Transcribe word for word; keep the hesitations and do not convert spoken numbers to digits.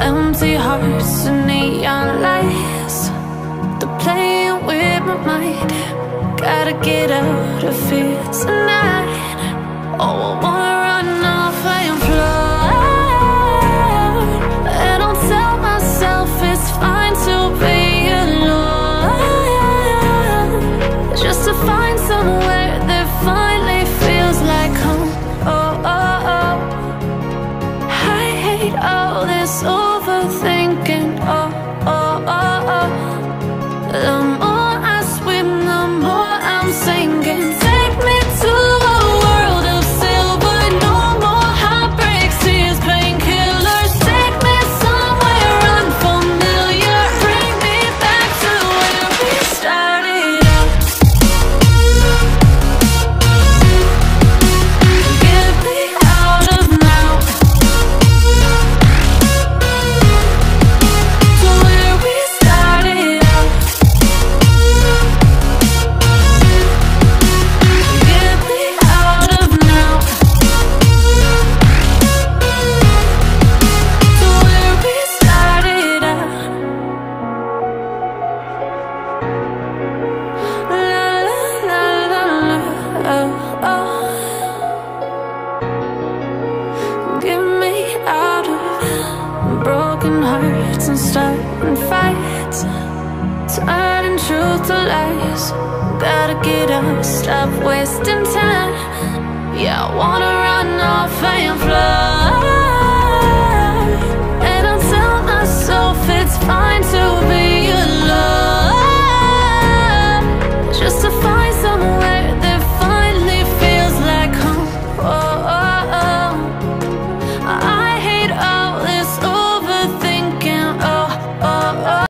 Empty hearts and neon lights, they're playing with my mind. Gotta get out of here tonight. Oh, I wanna run off and fly. And I'll tell myself it's fine to be alone, just to find somewhere that finally feels like home. Oh, oh, oh. I hate all this overthinking. Oh, oh, oh, oh. The more I swim, the more I'm sinking. Take me to a world of silver. No more heartbreaks, tears, painkillers. Take me somewhere unfamiliar. Bring me back to where we started out. Get me out of now, to where we started out. Get me out of now, to where we started out. La la la la la, oh, oh. Get me out of broken hearts and starting fights, turning truth to lies. Gotta get up, stop wasting time. Yeah, I wanna run off and fly.